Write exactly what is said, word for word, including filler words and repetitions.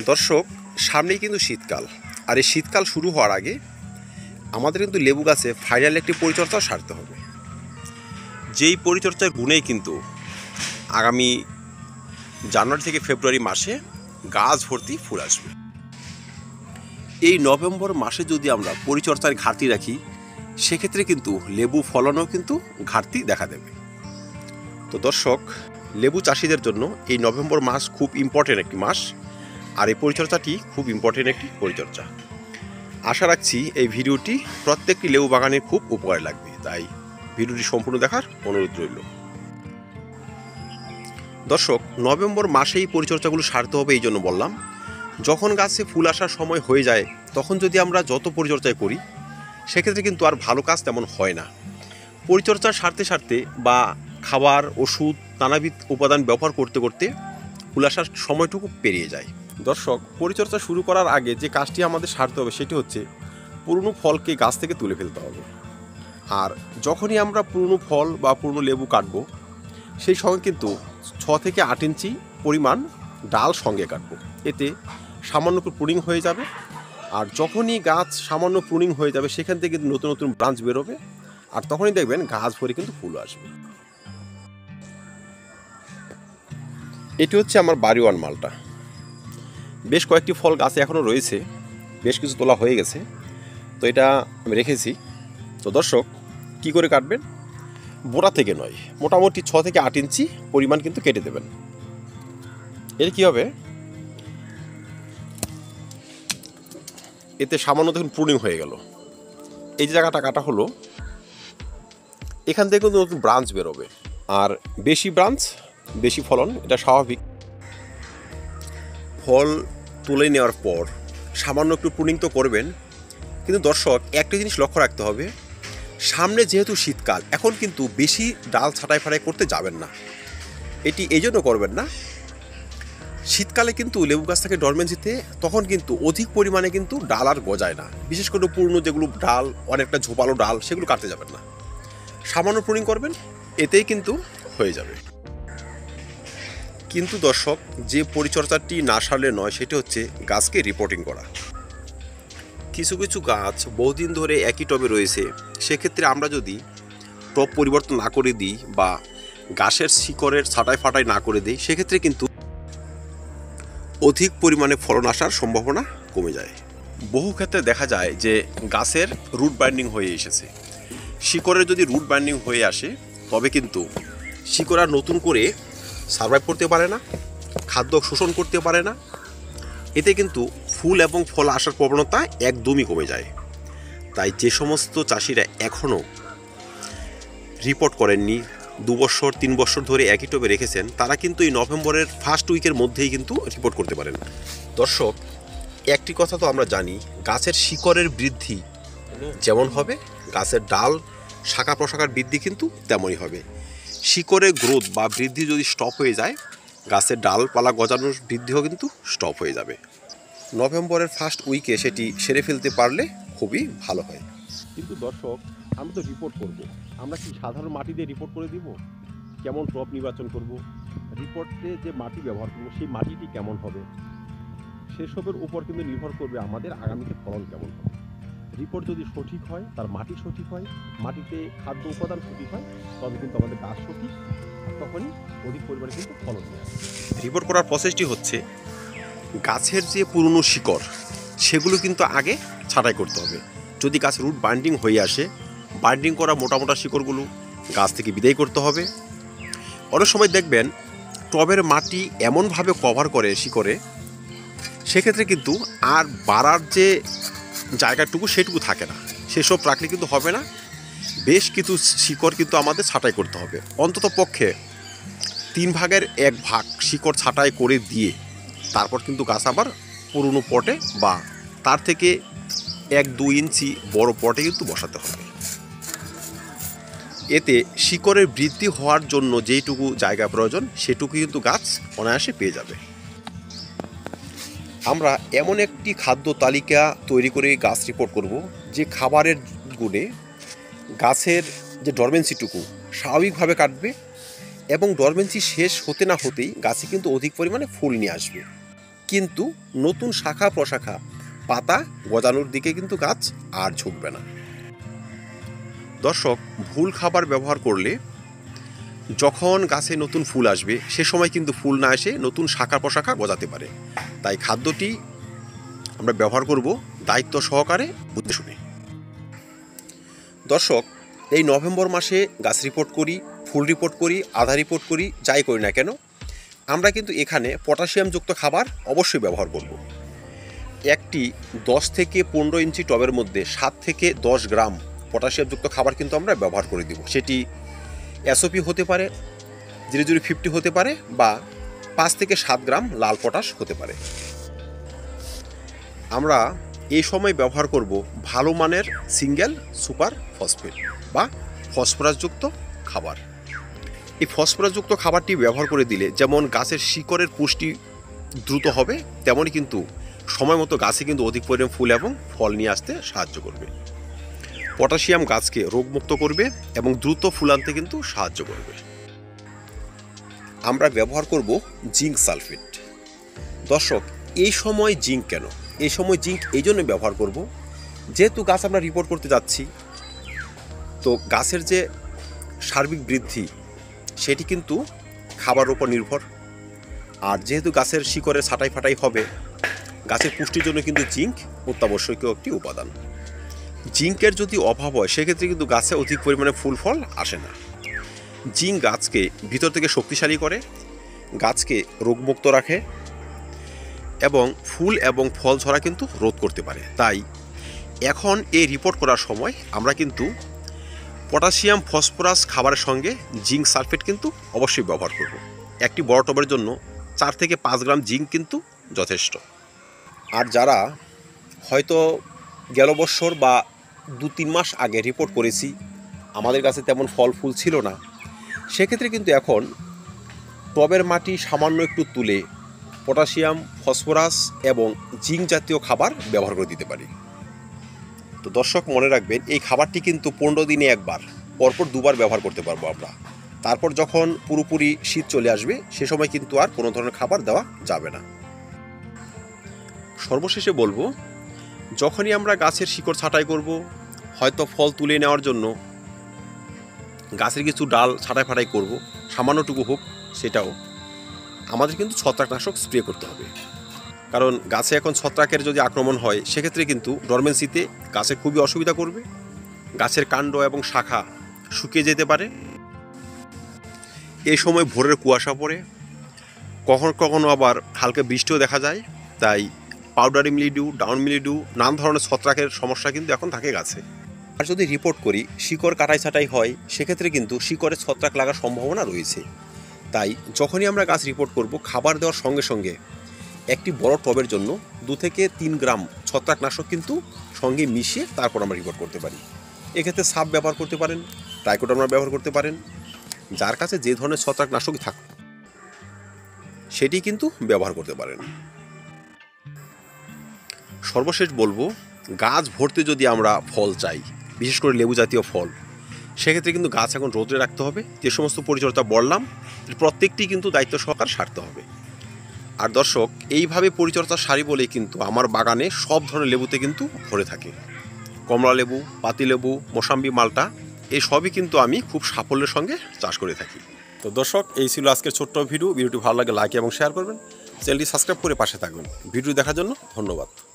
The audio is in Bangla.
দর্শক, সামনেই কিন্তু শীতকাল, আর এই শীতকাল শুরু হওয়ার আগে আমাদের কিন্তু লেবু গাছে ফাইনাল একটি পরিচর্যাও সারতে হবে। যেই পরিচর্যার গুণেই কিন্তু আগামী জানুয়ারি থেকে ফেব্রুয়ারি মাসে গাছ ভর্তি ফুল আসবে। এই নভেম্বর মাসে যদি আমরা পরিচর্যার ঘাটতি রাখি, সেক্ষেত্রে কিন্তু লেবু ফলনও কিন্তু ঘাটতি দেখা দেবে। তো দর্শক, লেবু চাষিদের জন্য এই নভেম্বর মাস খুব ইম্পর্টেন্ট একটি মাস, আর এই পরিচর্যাটি খুব ইম্পর্টেন্ট একটি পরিচর্যা। আশা রাখছি এই ভিডিওটি প্রত্যেকটি লেবু বাগানের খুব উপকারে লাগবে, তাই ভিডিওটি সম্পূর্ণ দেখার অনুরোধ রইল। দর্শক, নভেম্বর মাসেই পরিচর্যাগুলো সারতে হবে। এই জন্য বললাম, যখন গাছে ফুল আসার সময় হয়ে যায় তখন যদি আমরা যত পরিচর্যায় করি, সেক্ষেত্রে কিন্তু আর ভালো কাজ তেমন হয় না। পরিচর্যা সারতে সারতে বা খাবার, ওষুধ, নানাবিধ উপাদান ব্যবহার করতে করতে ফুল আসার সময়টুকু পেরিয়ে যায়। দর্শক, পরিচর্যা শুরু করার আগে যে কাজটি আমাদের সারতে হবে সেটি হচ্ছে পুরনো ফলকে গাছ থেকে তুলে ফেলতে হবে। আর যখনই আমরা পুরনো ফল বা পুরনো লেবু কাটবো, সেই সঙ্গে কিন্তু ছ থেকে আট ইঞ্চি পরিমাণ ডাল সঙ্গে কাটবো। এতে সামান্য একটু প্রুনিং হয়ে যাবে, আর যখনই গাছ সামান্য প্রুনিং হয়ে যাবে সেখান থেকে কিন্তু নতুন নতুন ব্রাঞ্চ বেরোবে, আর তখনই দেখবেন গাছ ভরে কিন্তু ফুল আসবে। এটি হচ্ছে আমার বাড়িওয়ান মালটা। বেশ কয়েকটি ফল গাছে এখনও রয়েছে, বেশ কিছু তোলা হয়ে গেছে, তো এটা আমি রেখেছি। তো দর্শক, কি করে কাটবেন? বোটা থেকে নয়, মোটামুটি ছ থেকে আট ইঞ্চি পরিমাণ কিন্তু কেটে দেবেন। এর কি হবে, এতে সামান্য দেখুন প্রুনিং হয়ে গেল। এই যে জায়গাটা কাটা হলো, এখান থেকে কিন্তু নতুন ব্রাঞ্চ বেরোবে, আর বেশি ব্রাঞ্চ বেশি ফলন, এটা স্বাভাবিক। ফল তুলে নেওয়ার পর সামান্য একটু প্রুনিং তো করবেন, কিন্তু দর্শক একটা জিনিস লক্ষ্য রাখতে হবে, সামনে যেহেতু শীতকাল, এখন কিন্তু বেশি ডাল ছাঁটাই ফাটাই করতে যাবেন না। এটি এই জন্য করবেন না, শীতকালে কিন্তু লেবু গাছ থাকে ডরমেন্সিতে, তখন কিন্তু অধিক পরিমাণে কিন্তু ডাল আর গজায় না। বিশেষ করে পুরনো যেগুলো ডাল, অনেকটা ঝোপালো ডাল, সেগুলো কাটতে যাবেন না, সামান্য প্রুনিং করবেন, এতেই কিন্তু হয়ে যাবে। কিন্তু দর্শক, যে পরিচর্যাটি না সারলে নয় সেটি হচ্ছে গাছকে রিপোর্টিং করা। কিছু কিছু গাছ বহুদিন ধরে একই টবে রয়েছে, সেক্ষেত্রে আমরা যদি টব পরিবর্তন না করে দিই বা গাছের শিকড়ের ছাঁটাই ফাটাই না করে দিই, সেক্ষেত্রে কিন্তু অধিক পরিমাণে ফলন আসার সম্ভাবনা কমে যায়। বহু ক্ষেত্রে দেখা যায় যে গাছের রুট বাইন্ডিং হয়ে এসেছে। শিকড়ের যদি রুট বাইন্ডিং হয়ে আসে, তবে কিন্তু শিকড় আর নতুন করে সার্ভাইভ করতে পারে না, খাদ্য শোষণ করতে পারে না, এতে কিন্তু ফুল এবং ফল আসার প্রবণতা একদমই কমে যায়। তাই যে সমস্ত চাষিরা এখনও রিপোর্ট করেননি, দু বছর তিন বছর ধরে একই টবে রেখেছেন, তারা কিন্তু এই নভেম্বরের ফার্স্ট উইকের মধ্যেই কিন্তু রিপোর্ট করতে পারেন। দর্শক, একটি কথা তো আমরা জানি, গাছের শিকড়ের বৃদ্ধি যেমন হবে, গাছের ডাল শাখা প্রশাখার বৃদ্ধি কিন্তু তেমনই হবে। শিকড়ের গ্রোথ বা বৃদ্ধি যদি স্টপ হয়ে যায়, গাছের ডালপালা গজানোর বৃদ্ধিও কিন্তু স্টপ হয়ে যাবে। নভেম্বরের ফার্স্ট উইকে সেটি সেরে ফেলতে পারলে খুবই ভালো হয়। কিন্তু দর্শক, আমরা তো রিপোর্ট করব, আমরা কি সাধারণ মাটি দিয়ে রিপোর্ট করে দিব? কেমন টব নির্বাচন করব, রিপোর্টে যে মাটি ব্যবহার করব সেই মাটিটি কেমন হবে, সেসবের উপর কিন্তু নির্ভর করবে আমাদের আগামীতে ফলন কেমন হবে। রিপোর্ট যদি সঠিক হয়, তার মাটি সঠিক হয়, মাটিতে খাদ্য উপাদান সঠিক হয়, তবে কিন্তু আমাদের গাছ সঠিক, আর তখনই অধিক পরিমাণে কিন্তু ফলন নিয়ে আসে। রিপোর্ট করার প্রসেসটি হচ্ছে, গাছের যে পুরনো শিকড় সেগুলো কিন্তু আগে ছাঁটাই করতে হবে। যদি গাছ রুট বাইন্ডিং হয়ে আসে, বাইন্ডিং করা মোটা মোটা শিকড়গুলো গাছ থেকে বিদায় করতে হবে। অনেক সময় দেখবেন টবের মাটি এমনভাবে কভার করে শিকড়ে, সেক্ষেত্রে কিন্তু আর বাড়ার যে জায়গাটুকু সেটুকু থাকে না, সেসব রাখলে কিন্তু হবে না। বেশ কিছু শিকড় কিন্তু আমাদের ছাঁটাই করতে হবে, অন্তত পক্ষে তিন ভাগের এক ভাগ শিকড় ছাঁটাই করে দিয়ে তারপর কিন্তু গাছ আবার পুরনো পটে বা তার থেকে এক দুই ইঞ্চি বড় পটে কিন্তু বসাতে হবে। এতে শিকড়ের বৃদ্ধি হওয়ার জন্য যেইটুকু জায়গা প্রয়োজন সেটুকু কিন্তু গাছ অনায়াসে পেয়ে যাবে। আমরা এমন একটি খাদ্য তালিকা তৈরি করে গাছ রিপোর্ট করব, যে খাবারের গুণে গাছের যে ডরমেন্সিটুকু স্বাভাবিকভাবে কাটবে এবং ডরমেন্সি শেষ হতে না হতেই গাছে কিন্তু অধিক পরিমাণে ফুল নিয়ে আসবে। কিন্তু নতুন শাখা প্রশাখা পাতা গজানোর দিকে কিন্তু গাছ আর ঝুঁকবে না। দর্শক, ভুল খাবার ব্যবহার করলে যখন গাছে নতুন ফুল আসবে সে সময় কিন্তু ফুল না এসে নতুন শাখা প্রশাখা গজাতে পারে। তাই খাদ্যটি আমরা ব্যবহার করব দায়িত্ব সহকারে, বুঝে শুনে। দর্শক, এই নভেম্বর মাসে গাছ রিপোর্ট করি, ফুল রিপোর্ট করি, আধা রিপোর্ট করি, যাই করি না কেন, আমরা কিন্তু এখানে পটাশিয়ামযুক্ত খাবার অবশ্যই ব্যবহার করব। একটি দশ থেকে পনেরো ইঞ্চি টবের মধ্যে সাত থেকে দশ গ্রাম পটাশিয়ামযুক্ত খাবার কিন্তু আমরা ব্যবহার করে দিব। সেটি এসওপি হতে পারে, জিরো জিরো ফিফটি হতে পারে, বা পাঁচ থেকে সাত গ্রাম লাল পটাশ হতে পারে। আমরা এই সময় ব্যবহার করব ভালো মানের সিঙ্গেল সুপার ফসফেট বা ফসফরাসযুক্ত খাবার। এই ফসফরাসযুক্ত খাবারটি ব্যবহার করে দিলে যেমন গাছের শিকড়ের পুষ্টি দ্রুত হবে, তেমনই কিন্তু সময় মতো গাছে কিন্তু অধিক পরিমাণ ফুল এবং ফল নিয়ে আসতে সাহায্য করবে। পটাশিয়াম গাছকে রোগমুক্ত করবে এবং দ্রুত ফুল আনতে কিন্তু সাহায্য করবে। আমরা ব্যবহার করব জিঙ্ক সালফেট। দর্শক, এই সময় জিঙ্ক কেন? এই সময় জিঙ্ক এই জন্য ব্যবহার করব, যেহেতু গাছ আমরা রিপোর্ট করতে যাচ্ছি, তো গাছের যে সার্বিক বৃদ্ধি সেটি কিন্তু খাবারের উপর নির্ভর। আর যেহেতু গাছের শিকড়ের ছাঁটাই ফাটাই হবে, গাছের পুষ্টির জন্য কিন্তু জিঙ্ক অত্যাবশ্যকীয় একটি উপাদান। জিঙ্কের যদি অভাব হয় সেক্ষেত্রে কিন্তু গাছে অধিক পরিমাণে ফুল ফল আসে না। জিঙ্ক গাছকে ভিতর থেকে শক্তিশালী করে, গাছকে রোগমুক্ত রাখে এবং ফুল এবং ফল ঝরা কিন্তু রোধ করতে পারে। তাই এখন এই রিপোর্ট করার সময় আমরা কিন্তু পটাশিয়াম ফসফরাস খাবারের সঙ্গে জিঙ্ক সালফেট কিন্তু অবশ্যই ব্যবহার করব। একটি বড় টবের জন্য চার থেকে পাঁচ গ্রাম জিঙ্ক কিন্তু যথেষ্ট। আর যারা হয়তো গেল বছর বা দু তিন মাস আগে রিপোর্ট করেছি, আমাদের কাছে তেমন ফল ফুল ছিল না, সেক্ষেত্রে কিন্তু এখন টবের মাটি সামান্য একটু তুলে পটাশিয়াম ফসফরাস এবং জিঙ্ক জাতীয় খাবার ব্যবহার করে দিতে পারি। তো দর্শক, মনে রাখবেন, এই খাবারটি কিন্তু পনেরো দিনে একবার, পরপর দুবার ব্যবহার করতে পারবো আমরা। তারপর যখন পুরোপুরি শীত চলে আসবে সে সময় কিন্তু আর কোনো ধরনের খাবার দেওয়া যাবে না। সর্বশেষে বলবো, যখনই আমরা গাছের শিকড় ছাঁটাই করব, হয়তো ফল তুলে নেওয়ার জন্য গাছের কিছু ডাল ছাঁটাই ফাটাই করব, সামান্যটুকু হোক, সেটাও আমাদের কিন্তু ছত্রাকনাশক স্প্রে করতে হবে। কারণ গাছে এখন ছত্রাকের যদি আক্রমণ হয় সেক্ষেত্রে কিন্তু ডরমেন্সিতে গাছে খুবই অসুবিধা করবে। গাছের কাণ্ড এবং শাখা শুকিয়ে যেতে পারে। এই সময় ভোরের কুয়াশা পড়ে, কখনো কখনো আবার হালকা বৃষ্টিও দেখা যায়। তাই পাউডারি মিলিডিউ, ডাউন মিলিডিউ, নানান ধরনের ছত্রাকের সমস্যা কিন্তু এখন থাকে গাছে। আর যদি রিপোর্ট করি শিকড় কাটাই ছাঁটাই হয়, সেক্ষেত্রে কিন্তু শিকড়ে ছত্রাক লাগার সম্ভাবনা রয়েছে। তাই যখনই আমরা গাছ রিপোর্ট করব, খাবার দেওয়ার সঙ্গে সঙ্গে একটি বড় টবের জন্য দু থেকে তিন গ্রাম ছত্রাকনাশক কিন্তু সঙ্গে মিশিয়ে তারপর আমরা রিপোর্ট করতে পারি। এক্ষেত্রে সাপ ব্যবহার করতে পারেন, ট্রাইকোডার্মা ব্যবহার করতে পারেন, যার কাছে যে ধরনের ছত্রাকনাশকই থাক সেটি কিন্তু ব্যবহার করতে পারেন। সর্বশেষ বলবো, গাছ ভর্তি যদি আমরা ফল চাই, বিশেষ করে লেবু জাতীয় ফল, সেক্ষেত্রে কিন্তু গাছ এখন রোদে রাখতে হবে। যে সমস্ত পরিচর্যা বললাম প্রত্যেকটি কিন্তু দায়িত্ব সহকারে সারতে হবে। আর দর্শক, এইভাবে পরিচর্যা সারি বলেই কিন্তু আমার বাগানে সব ধরনের লেবুতে কিন্তু ভরে থাকে। কমলা লেবু, পাতিলেবু, মোসাম্বি, মালটা, এই সবই কিন্তু আমি খুব সাফল্যের সঙ্গে চাষ করে থাকি। তো দর্শক, এই ছিল আজকের ছোট্ট ভিডিও। ভিডিওটি ভালো লাগে লাইক এবং শেয়ার করবেন, চ্যানেলটি সাবস্ক্রাইব করে পাশে থাকবেন। ভিডিও দেখার জন্য ধন্যবাদ।